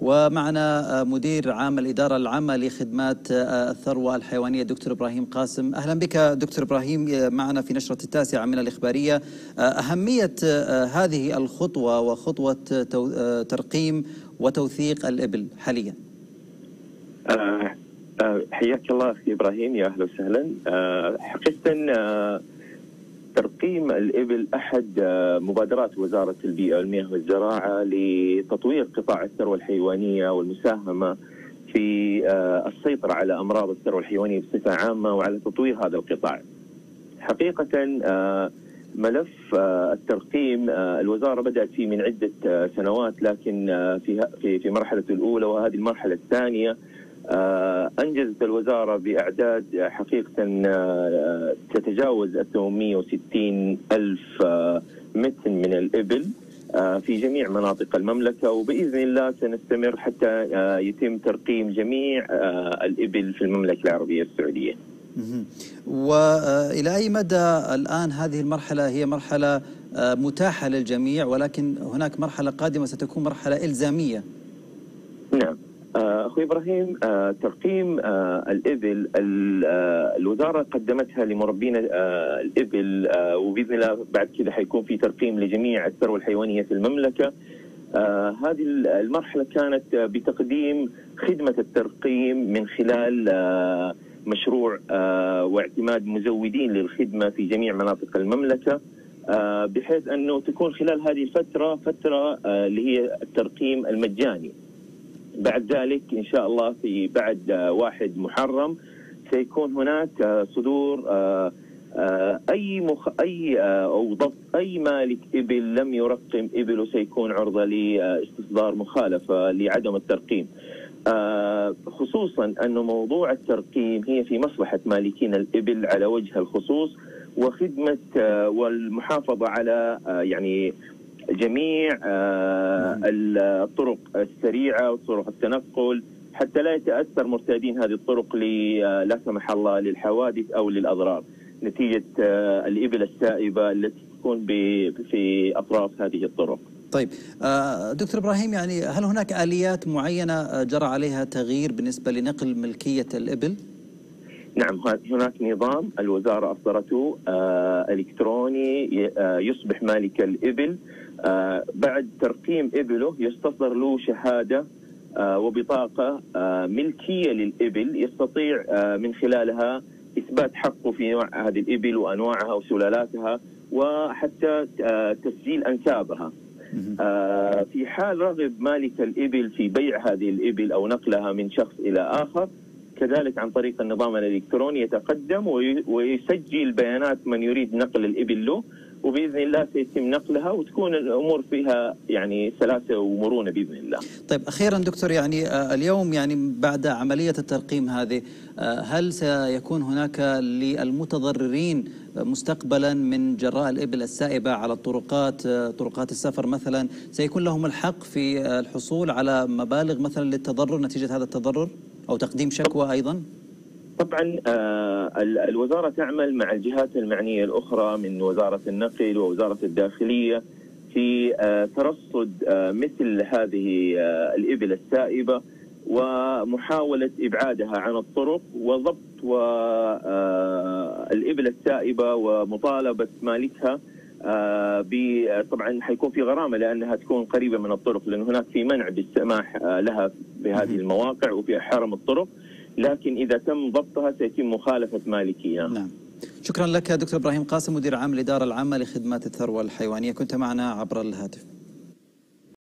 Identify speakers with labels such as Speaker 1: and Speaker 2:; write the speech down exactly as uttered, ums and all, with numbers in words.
Speaker 1: ومعنا مدير عام الإدارة العامة لخدمات الثروة الحيوانية دكتور إبراهيم قاسم. أهلا بك دكتور إبراهيم معنا في نشرة التاسعة من الإخبارية. أهمية هذه الخطوة وخطوة ترقيم وتوثيق الإبل حاليا.
Speaker 2: آه آه حياك الله أخي إبراهيم، يا أهلا وسهلا. آه حقيقة آه ترقيم الإبل أحد آه مبادرات وزارة البيئة والمياه والزراعة لتطوير قطاع الثروة الحيوانية والمساهمة في آه السيطرة على أمراض الثروة الحيوانية بصفة عامة وعلى تطوير هذا القطاع. حقيقة آه ملف آه الترقيم آه الوزارة بدأت فيه من عدة آه سنوات، لكن آه في في في مرحلته الأولى وهذه المرحلة الثانية آه أنجزت الوزارة بأعداد حقيقة آه تتجاوز ثمانمئة وستين ألف آه متر من الإبل آه في جميع مناطق المملكة، وبإذن الله سنستمر حتى آه يتم ترقيم جميع آه الإبل في المملكة العربية السعودية.
Speaker 1: وإلى أي مدى الآن هذه المرحلة هي مرحلة متاحة للجميع، ولكن هناك مرحلة قادمة ستكون مرحلة إلزامية؟
Speaker 2: نعم أخوي إبراهيم، ترقيم الإبل الوزارة قدمتها لمربين الإبل، وبإذن الله بعد كده حيكون في ترقيم لجميع الثروة الحيوانية في المملكة. هذه المرحلة كانت بتقديم خدمة الترقيم من خلال مشروع آه واعتماد مزودين للخدمة في جميع مناطق المملكة، آه بحيث أنه تكون خلال هذه الفترة فترة آه اللي هي الترقيم المجاني. بعد ذلك إن شاء الله في بعد آه واحد محرم سيكون هناك آه صدور آه آه أي مخ أي آه أو ضبط أي مالك إبل لم يرقم إبله سيكون عرضة لاستصدار مخالفة لعدم الترقيم. آه خصوصا أن موضوع الترقيم هي في مصلحة مالكين الإبل على وجه الخصوص، وخدمة آه والمحافظة على آه يعني جميع آه الطرق السريعة وطرق التنقل حتى لا يتأثر مرتادين هذه الطرق لا سمح الله للحوادث أو للأضرار نتيجة آه الإبل السائبة التي تكون في أطراف هذه الطرق.
Speaker 1: طيب دكتور إبراهيم، يعني هل هناك آليات معينة جرى عليها تغيير بالنسبة لنقل ملكية الإبل؟
Speaker 2: نعم، هناك نظام الوزارة أصدرته آه إلكتروني آه يصبح مالك الإبل آه بعد ترقيم إبله يستصدر له شهادة آه وبطاقة آه ملكية للإبل يستطيع آه من خلالها إثبات حقه في نوع هذه الإبل وأنواعها وسلالاتها، وحتى آه تسجيل أنسابها. آه في حال رغب مالك الإبل في بيع هذه الإبل أو نقلها من شخص إلى آخر، كذلك عن طريق النظام الإلكتروني يتقدم ويسجل بيانات من يريد نقل الإبل له، وبإذن الله سيتم نقلها وتكون الأمور فيها يعني سلاسة ومرونة بإذن الله.
Speaker 1: طيب أخيرا دكتور، يعني اليوم يعني بعد عملية الترقيم هذه هل سيكون هناك للمتضررين مستقبلا من جراء الإبل السائبة على الطرقات طرقات السفر مثلا، سيكون لهم الحق في الحصول على مبالغ مثلا للتضرر نتيجة هذا التضرر أو تقديم شكوى أيضا؟
Speaker 2: طبعا آه الوزارة تعمل مع الجهات المعنية الأخرى من وزارة النقل ووزارة الداخلية في آه ترصد آه مثل هذه آه الإبل السائبة ومحاولة إبعادها عن الطرق وضبط الإبل السائبة ومطالبة مالكها. آه طبعا حيكون في غرامة لأنها تكون قريبة من الطرق، لأن هناك في منع بالسماح آه لها بهذه المواقع وفي حرم الطرق، لكن إذا تم ضبطها سيتم مخالفة مالكيها.
Speaker 1: نعم. شكرا لك دكتور إبراهيم قاسم، مدير عام الإدارة العامة لخدمات الثروة الحيوانية، كنت معنا عبر الهاتف.